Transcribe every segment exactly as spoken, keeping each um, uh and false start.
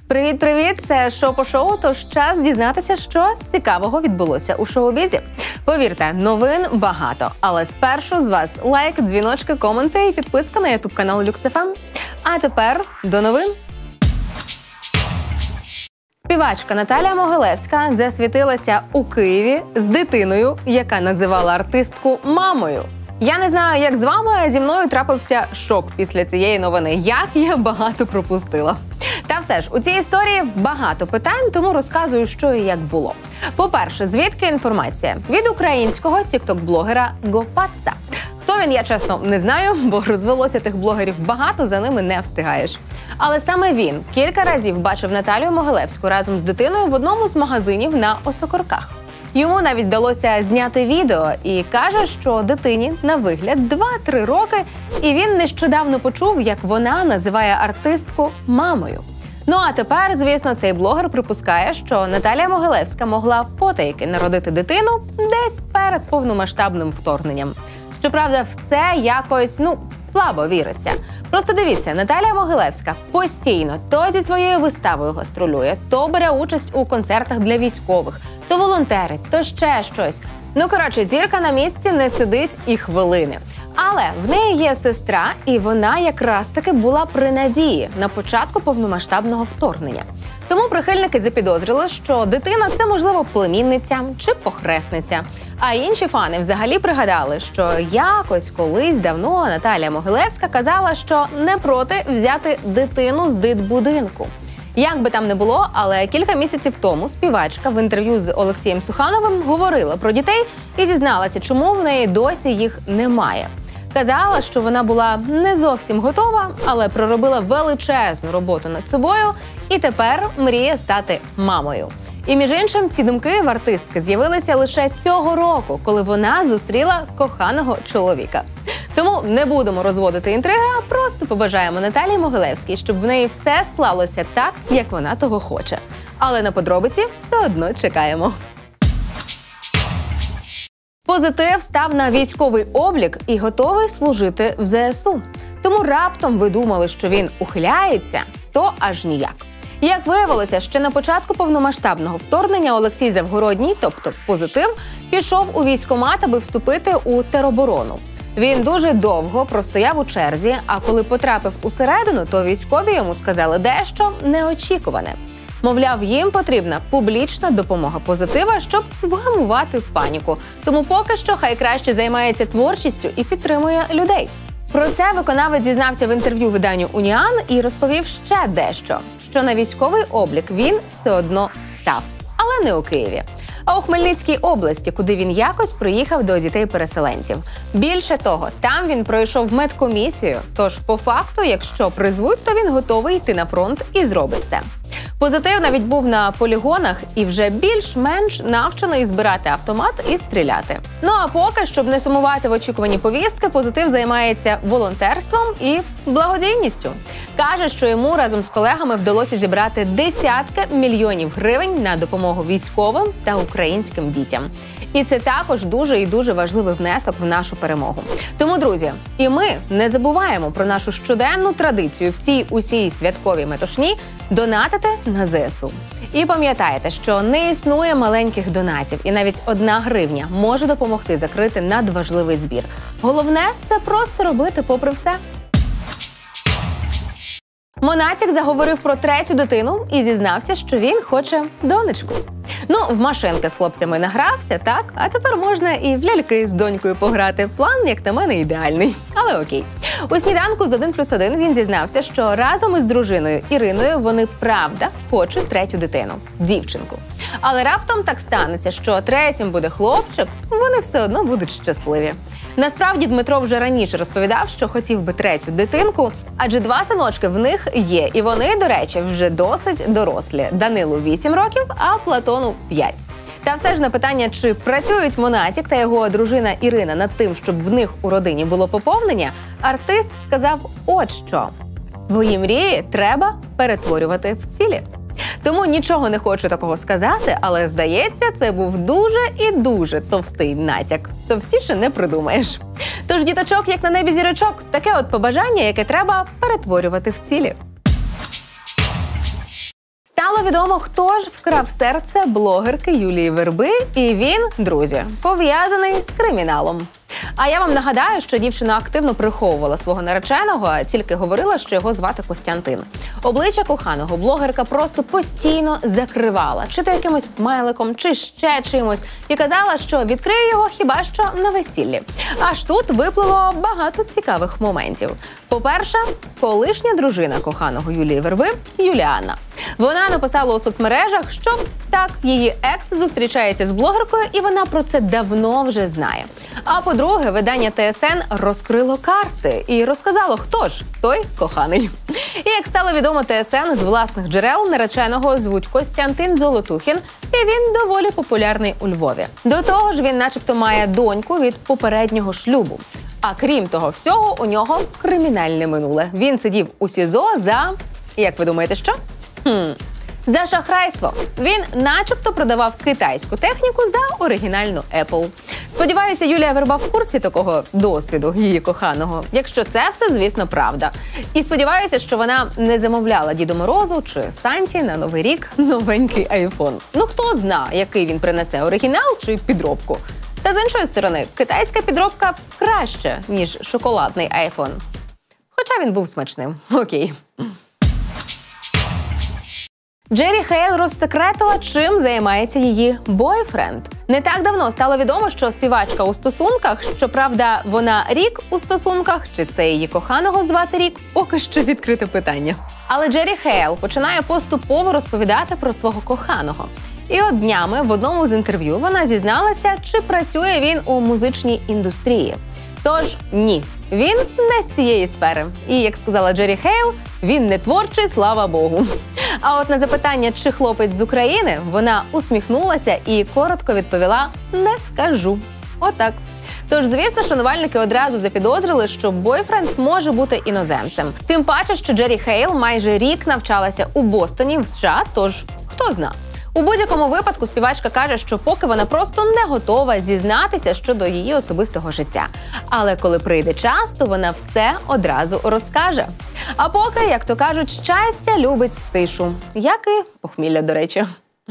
Привіт-привіт! Це шоу по шоу, тож час дізнатися, що цікавого відбулося у шоу-бізі. Повірте, новин багато, але спершу з вас лайк, дзвіночки, коменти і підписка на ютуб-канал Люкс еф ем. А тепер до новин. Співачка Наталія Могилевська засвітилася у Києві з дитиною, яка називала артистку мамою. Я не знаю, як з вами, а зі мною трапився шок після цієї новини. Як я багато пропустила. Та все ж, у цій історії багато питань, тому розказую, що і як було. По-перше, звідки інформація? Від українського тікток-блогера Гопатца. Хто він, я чесно не знаю, бо розвелося тих блогерів багато, за ними не встигаєш. Але саме він кілька разів бачив Наталію Могилевську разом з дитиною в одному з магазинів на Осокорках. Йому навіть вдалося зняти відео і каже, що дитині на вигляд два-три роки, і він нещодавно почув, як вона називає артистку мамою. Ну а тепер, звісно, цей блогер припускає, що Наталія Могилевська могла потайки народити дитину десь перед повномасштабним вторгненням. Щоправда, в це якось, ну, слабо віриться. Просто дивіться, Наталія Могилевська постійно то зі своєю виставою гастролює, то бере участь у концертах для військових, то волонтерить, то ще щось. Ну, коротше, зірка на місці не сидить і хвилини. Але в неї є сестра, і вона якраз таки була при надії на початку повномасштабного вторгнення. Тому прихильники запідозрили, що дитина – це, можливо, племінниця чи похресниця. А інші фани взагалі пригадали, що якось колись давно Наталія Могилевська казала, що не проти взяти дитину з дитбудинку. Як би там не було, але кілька місяців тому співачка в інтерв'ю з Олексієм Сухановим говорила про дітей і дізналася, чому в неї досі їх немає. Казала, що вона була не зовсім готова, але проробила величезну роботу над собою і тепер мріє стати мамою. І між іншим, ці думки в артистки з'явилися лише цього року, коли вона зустріла коханого чоловіка. Тому не будемо розводити інтриги, а просто побажаємо Наталії Могилевській, щоб в неї все склалося так, як вона того хоче. Але на подробиці все одно чекаємо. Позитив став на військовий облік і готовий служити в зе ес у. Тому раптом ви думали, що він ухиляється, то аж ніяк. Як виявилося, ще на початку повномасштабного вторгнення Олексій Завгородній, тобто Позитив, пішов у військкомат, аби вступити у тероборону. Він дуже довго простояв у черзі, а коли потрапив усередину, то військові йому сказали дещо неочікуване. Мовляв, їм потрібна публічна допомога Позитива, щоб вгамувати паніку. Тому поки що хай краще займається творчістю і підтримує людей. Про це виконавець зізнався в інтерв'ю виданню «Уніан» і розповів ще дещо, що на військовий облік він все одно став, але не у Києві, а у Хмельницькій області, куди він якось приїхав до дітей-переселенців. Більше того, там він пройшов медкомісію, тож по факту, якщо призвуть, то він готовий йти на фронт і зробить це. Позитив навіть був на полігонах і вже більш-менш навчений збирати автомат і стріляти. Ну а поки, щоб не сумувати в очікуванні повістки, Позитив займається волонтерством і благодійністю. Каже, що йому разом з колегами вдалося зібрати десятки мільйонів гривень на допомогу військовим та українським дітям. І це також дуже і дуже важливий внесок в нашу перемогу. Тому, друзі, і ми не забуваємо про нашу щоденну традицію в цій усій святковій метушні донатити на зе ес у. І пам'ятайте, що не існує маленьких донатів, і навіть одна гривня може допомогти закрити надважливий збір. Головне – це просто робити попри все. Монатік заговорив про третю дитину і зізнався, що він хоче донечку. Ну, в машинки з хлопцями награвся, так? А тепер можна і в ляльки з донькою пограти. План, як на мене, ідеальний. Але окей. У сніданку з один плюс один він зізнався, що разом із дружиною Іриною вони, правда, хочуть третю дитину – дівчинку. Але раптом так станеться, що третім буде хлопчик, вони все одно будуть щасливі. Насправді, Дмитро вже раніше розповідав, що хотів би третю дитинку, адже два синочки в них є, і вони, до речі, вже досить дорослі. Данилу вісім років, а Платону п'ять. Та все ж на питання, чи працюють Монатік та його дружина Ірина над тим, щоб в них у родині було поповнення, артист сказав от що. Свої мрії треба перетворювати в цілі. Тому нічого не хочу такого сказати, але, здається, це був дуже і дуже товстий натяк. Товстіше не придумаєш. Тож, діточок, як на небі зірочок, таке от побажання, яке треба перетворювати в цілі. Стало відомо, хто ж вкрав серце блогерки Юлії Верби, і він, друзі, пов'язаний з криміналом. А я вам нагадаю, що дівчина активно приховувала свого нареченого, а тільки говорила, що його звати Костянтин. Обличчя коханого блогерка просто постійно закривала, чи то якимось смайликом, чи ще чимось, і казала, що відкриє його хіба що на весіллі. Аж тут виплило багато цікавих моментів. По-перше, колишня дружина коханого Юлії Верби Юліанна. Вона написала у соцмережах, що так, її екс зустрічається з блогеркою, і вона про це давно вже знає. А по-друге, видання Т С Н розкрило карти і розказало, хто ж той коханий. І як стало відомо Т С Н, з власних джерел нареченого звуть Костянтин Золотухін, і він доволі популярний у Львові. До того ж, він начебто має доньку від попереднього шлюбу. А крім того всього, у нього кримінальне минуле. Він сидів у СІЗО за... Як ви думаєте, що? Хм... За шахрайство. Він начебто продавав китайську техніку за оригінальну Apple. Сподіваюся, Юлія Верба в курсі такого досвіду її коханого, якщо це все, звісно, правда. І сподіваюся, що вона не замовляла Діду Морозу чи Санті на Новий рік новенький айфон. Ну хто зна, який він принесе, оригінал чи підробку. Та з іншої сторони, китайська підробка краще, ніж шоколадний айфон. Хоча він був смачним. Окей. Джері Хейл розсекретила, чим займається її бойфренд. Не так давно стало відомо, що співачка у стосунках, щоправда, вона рік у стосунках, чи це її коханого звати Рік, поки що відкрите питання. Але Джері Хейл починає поступово розповідати про свого коханого. І от днями в одному з інтерв'ю вона зізналася, чи працює він у музичній індустрії. Тож ні, він не з цієї сфери. І, як сказала Джері Хейл, він не творчий, слава Богу. А от на запитання, чи хлопець з України, вона усміхнулася і коротко відповіла «не скажу». Отак. Тож, звісно, шанувальники одразу запідозрили, що бойфренд може бути іноземцем. Тим паче, що Джері Хейл майже рік навчалася у Бостоні, в США, тож хто зна. У будь-якому випадку співачка каже, що поки вона просто не готова зізнатися щодо її особистого життя. Але коли прийде час, то вона все одразу розкаже. А поки, як то кажуть, щастя любить тишу. Як і похмілля, до речі.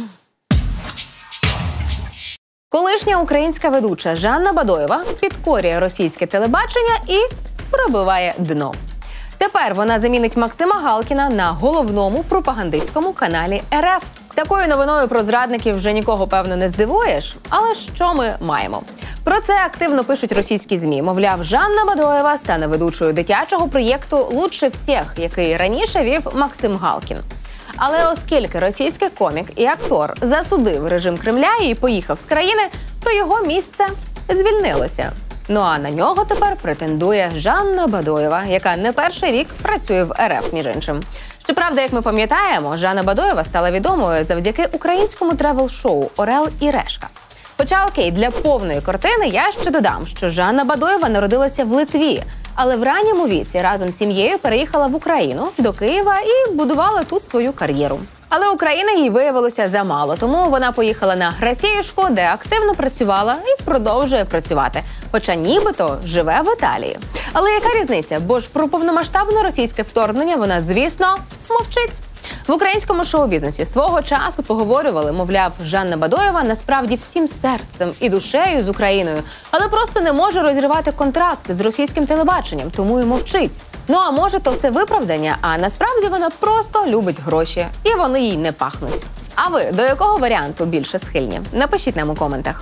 Колишня українська ведуча Жанна Бадоєва підкорює російське телебачення і пробиває дно. Тепер вона замінить Максима Галкіна на головному пропагандистському каналі Р Ф. Такою новиною про зрадників вже нікого, певно, не здивуєш. Але що ми маємо? Про це активно пишуть російські ЗМІ. Мовляв, Жанна Бадоєва стане ведучою дитячого проєкту «Лучше всіх», який раніше вів Максим Галкін. Але оскільки російський комік і актор засудив режим Кремля і поїхав з країни, то його місце звільнилося. Ну а на нього тепер претендує Жанна Бадоєва, яка не перший рік працює в Р Ф, між іншим. Щоправда, як ми пам'ятаємо, Жанна Бадоєва стала відомою завдяки українському тревел-шоу «Орел і Решка». Хоча, окей, для повної картини я ще додам, що Жанна Бадоєва народилася в Литві, але в ранньому віці разом з сім'єю переїхала в Україну, до Києва і будувала тут свою кар'єру. Але України їй виявилося замало, тому вона поїхала на Росіюшку, де активно працювала і продовжує працювати. Хоча нібито живе в Італії. Але яка різниця? Бо ж про повномасштабне російське вторгнення вона, звісно, мовчить. В українському шоу-бізнесі свого часу поговорювали, мовляв, Жанна Бадоєва насправді всім серцем і душею з Україною, але просто не може розірвати контракти з російським телебаченням, тому і мовчить. Ну а може то все виправдання, а насправді вона просто любить гроші, і вони їй не пахнуть. А ви до якого варіанту більше схильні? Напишіть нам у коментах.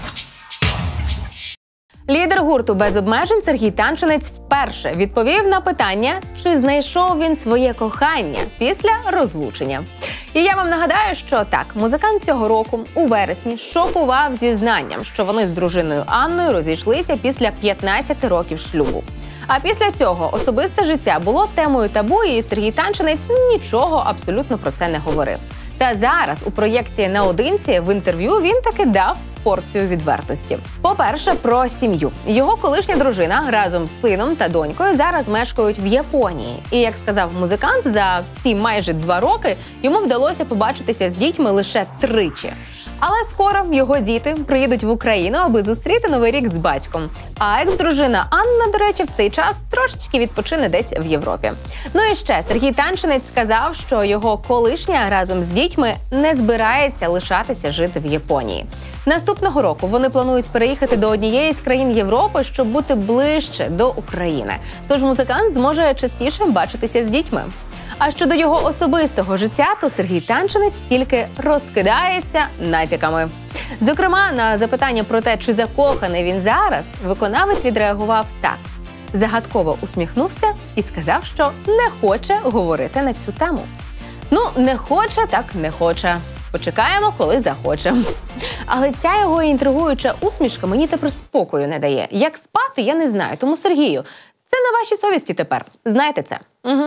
Лідер гурту «Без обмежень» Сергій Танчинець вперше відповів на питання, чи знайшов він своє кохання після розлучення. І я вам нагадаю, що так, музикант цього року у вересні шокував зізнанням, що вони з дружиною Анною розійшлися після п'ятнадцяти років шлюбу. А після цього особисте життя було темою табу, і Сергій Танчинець нічого абсолютно про це не говорив. Та зараз у проєкті «Наодинці» в інтерв'ю він таки дав порцію відвертості. По-перше, про сім'ю. Його колишня дружина разом з сином та донькою зараз мешкають в Японії. І, як сказав музикант, за ці майже два роки йому вдалося побачитися з дітьми лише тричі. Але скоро його діти приїдуть в Україну, аби зустріти Новий рік з батьком. А екс-дружина Анна, до речі, в цей час трошечки відпочине десь в Європі. Ну і ще Сергій Танчинець сказав, що його колишня разом з дітьми не збирається лишатися жити в Японії. Наступного року вони планують переїхати до однієї з країн Європи, щоб бути ближче до України. Тож музикант зможе частіше бачитися з дітьми. А щодо його особистого життя, то Сергій Танчинець тільки розкидається натяками. Зокрема, на запитання про те, чи закоханий він зараз, виконавець відреагував так. Загадково усміхнувся і сказав, що не хоче говорити на цю тему. Ну, не хоче, так не хоче. Почекаємо, коли захоче. Але ця його інтригуюча усмішка мені тепер спокою не дає. Як спати, я не знаю. Тому, Сергію, це на вашій совісті тепер. Знайте це. Угу.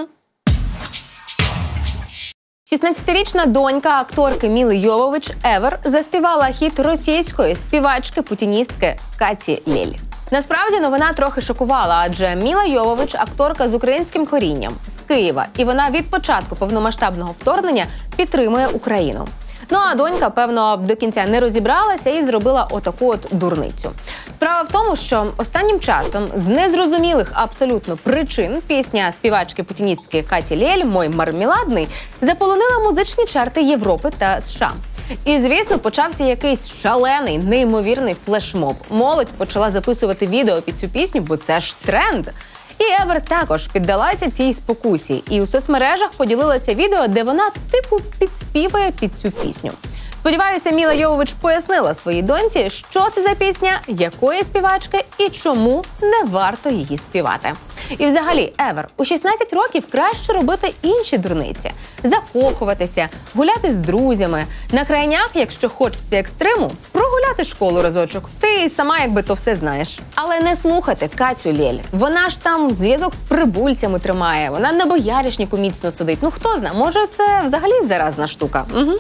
шістнадцятирічна донька акторки Міли Йовович Евер заспівала хіт російської співачки-путіністки Каті Лель. Насправді новина трохи шокувала, адже Міла Йовович – акторка з українським корінням, з Києва, і вона від початку повномасштабного вторгнення підтримує Україну. Ну а донька, певно, до кінця не розібралася і зробила отаку от дурницю. Справа в тому, що останнім часом з незрозумілих абсолютно причин пісня співачки-путіністки Каті Лель «Мой мармеладний» заполонила музичні чарти Європи та США. І, звісно, почався якийсь шалений, неймовірний флешмоб. Молодь почала записувати відео під цю пісню, бо це ж тренд. І Евер також піддалася цій спокусі. І у соцмережах поділилася відео, де вона типу підспівує під цю пісню. Сподіваюся, Міла Йовович пояснила своїй доньці, що це за пісня, якої співачки і чому не варто її співати. І взагалі, Евер, у шістнадцять років краще робити інші дурниці. Закохуватися, гуляти з друзями. На крайняк, якщо хочеться екстриму, прогуляти школу разочок. Ти сама якби то все знаєш. Але не слухати Катю Лель. Вона ж там зв'язок з прибульцями тримає, вона на бояришніку міцно сидить. Ну хто знає, може це взагалі заразна штука. Угу.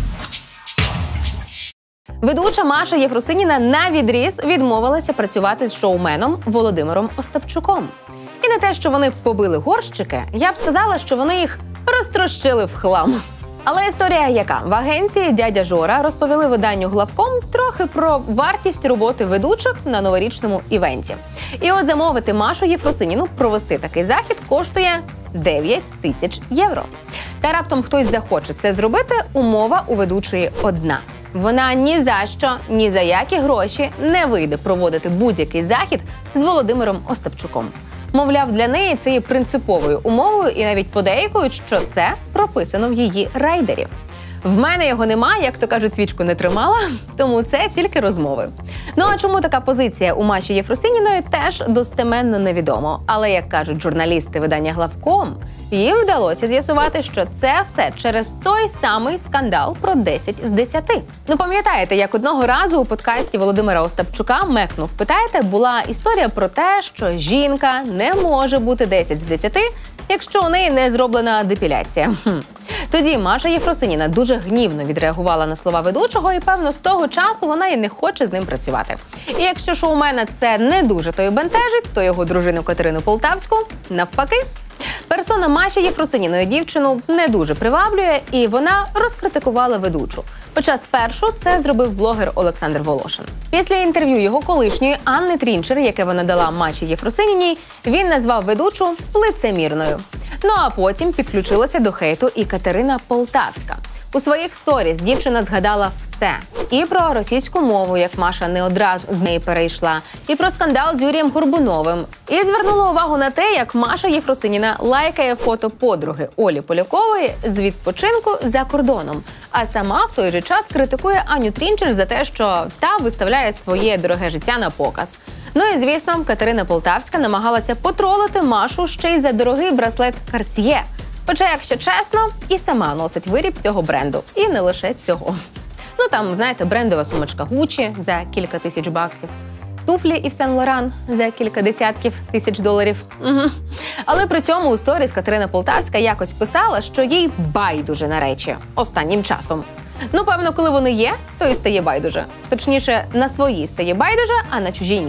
Ведуча Маша Єфросиніна навідріз відмовилася працювати з шоуменом Володимиром Остапчуком. І не те, що вони побили горщики, я б сказала, що вони їх розтрощили в хлам. Але історія яка? В агенції «Дядя Жора» розповіли виданню «Главком» трохи про вартість роботи ведучих на новорічному івенті. І от замовити Машу Єфросиніну провести такий захід коштує дев'ять тисяч євро. Та раптом хтось захоче це зробити, умова у ведучої одна. Вона ні за що, ні за які гроші не вийде проводити будь-який захід з Володимиром Остапчуком. Мовляв, для неї це є принциповою умовою і навіть подейкують, що це прописано в її райдері. В мене його нема, як то кажуть, свічку не тримала, тому це тільки розмови. Ну а чому така позиція у Маші Єфросиніної, теж достеменно невідомо. Але, як кажуть журналісти видання «Главком», їм вдалося з'ясувати, що це все через той самий скандал про десять з десяти. Ну пам'ятаєте, як одного разу у подкасті Володимира Остапчука «Мекнув, питаєте» була історія про те, що жінка не може бути десять з десяти, якщо у неї не зроблена депіляція. Хм. Тоді Маша Єфросиніна дуже гнівно відреагувала на слова ведучого і, певно, з того часу вона і не хоче з ним працювати. І якщо шоумена це не дуже то й бентежить, то його дружину Катерину Полтавську навпаки. Персона Маші Єфросиніної дівчину не дуже приваблює, і вона розкритикувала ведучу. Хоча спершу це зробив блогер Олександр Волошин. Після інтерв'ю його колишньої Анни Трінчер, яке вона дала Маші Єфросиніній, він назвав ведучу лицемірною. Ну а потім підключилася до хейту і Катерина Полтавська. У своїх сторіс дівчина згадала все. І про російську мову, як Маша не одразу з неї перейшла, і про скандал з Юрієм Горбуновим. І звернула увагу на те, як Маша Єфросиніна лайкає фото подруги Олі Полякової з відпочинку за кордоном. А сама в той же час критикує Аню Трінчер за те, що та виставляє своє дороге життя на показ. Ну і, звісно, Катерина Полтавська намагалася потролити Машу ще й за дорогий браслет Cartier. Хоча, якщо чесно, і сама носить виріб цього бренду. І не лише цього. Ну там, знаєте, брендова сумочка Gucci за кілька тисяч баксів. Туфлі Ів Сен Лоран за кілька десятків тисяч доларів. Угу. Але при цьому у сторіс Катерина Полтавська якось писала, що їй байдуже на речі останнім часом. Ну, певно, коли вони є, то і стає байдуже. Точніше, на свої стає байдуже, а на чужі ні.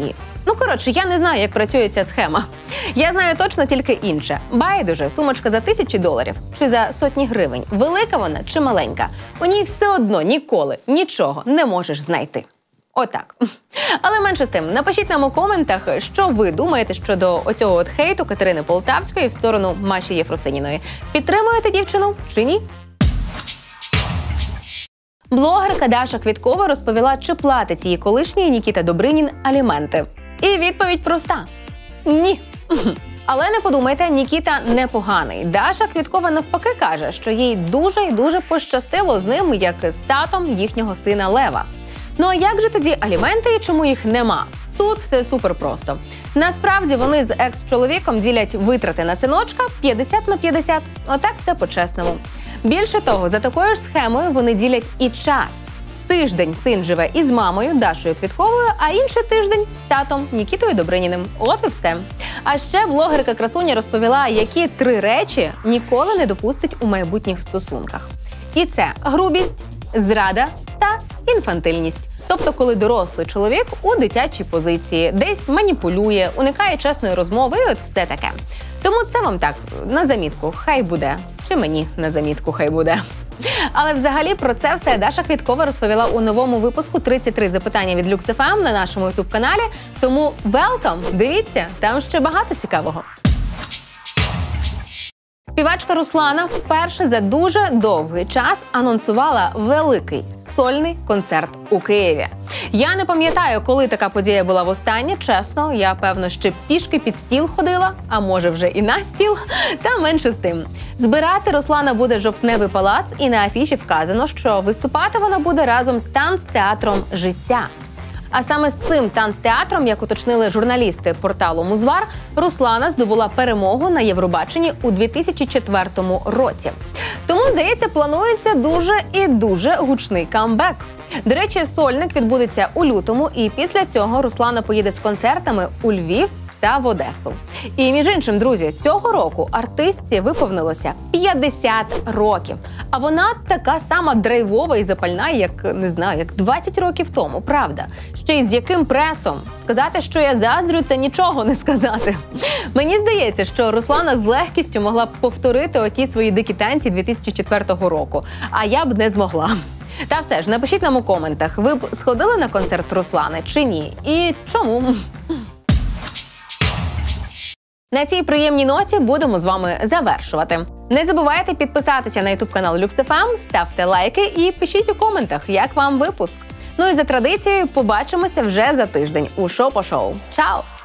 Ну, коротше, я не знаю, як працює ця схема. Я знаю точно тільки інше. Байдуже, сумочка за тисячі доларів чи за сотні гривень. Велика вона чи маленька. У ній все одно ніколи нічого не можеш знайти. Отак. Але менше з тим, напишіть нам у коментах, що ви думаєте щодо оцього от хейту Катерини Полтавської в сторону Маші Єфросиніної. Підтримуєте дівчину чи ні? Блогерка Даша Квіткова розповіла, чи платить її колишній Нікіта Добринін аліменти. І відповідь проста – ні. Але не подумайте, Нікіта непоганий. Даша Квіткова навпаки каже, що їй дуже і дуже пощастило з ним, як з татом їхнього сина Лева. Ну а як же тоді аліменти і чому їх нема? Тут все супер просто. Насправді вони з екс-чоловіком ділять витрати на синочка п'ятдесят на п'ятдесят. Отак все по-чесному. Більше того, за такою ж схемою вони ділять і час. Тиждень син живе із мамою Дашою Квітковою, а інший тиждень з татом Нікітою Добриніним. От і все. А ще блогерка-красуня розповіла, які три речі ніколи не допустить у майбутніх стосунках. І це грубість, зрада та інфантильність. Тобто, коли дорослий чоловік у дитячій позиції, десь маніпулює, уникає чесної розмови і от все таке. Тому це вам так, на замітку, хай буде. Чи мені на замітку хай буде. Але взагалі про це все Даша Квіткова розповіла у новому випуску тридцять три запитання від Люкс еф ем на нашому ютуб-каналі. Тому welcome, дивіться, там ще багато цікавого. Співачка Руслана вперше за дуже довгий час анонсувала великий сольний концерт у Києві. Я не пам'ятаю, коли така подія була востаннє, чесно, я, певно, ще пішки під стіл ходила, а може вже і на стіл, та менше з тим. Збирати Руслана буде Жовтневий палац, і на афіші вказано, що виступати вона буде разом з танцтеатром «Життя». А саме з цим танцтеатром, як уточнили журналісти порталу Музвар, Руслана здобула перемогу на Євробаченні у дві тисячі четвертому році. Тому, здається, планується дуже і дуже гучний камбек. До речі, сольник відбудеться у лютому, і після цього Руслана поїде з концертами у Львів та в Одесу. І, між іншим, друзі, цього року артистці виповнилося п'ятдесят років. А вона така сама драйвова і запальна, як, не знаю, як двадцять років тому, правда? Ще й з яким пресом? Сказати, що я заздрю, це нічого не сказати. Мені здається, що Руслана з легкістю могла б повторити оті свої дикі танці дві тисячі четвертого року, а я б не змогла. Та все ж, напишіть нам у коментах, ви б сходили на концерт Руслани чи ні? І чому? На цій приємній ноті будемо з вами завершувати. Не забувайте підписатися на ютуб-канал Люкс еф ем, ставте лайки і пишіть у коментах, як вам випуск. Ну і за традицією побачимося вже за тиждень у Шоу по шоу. Чао!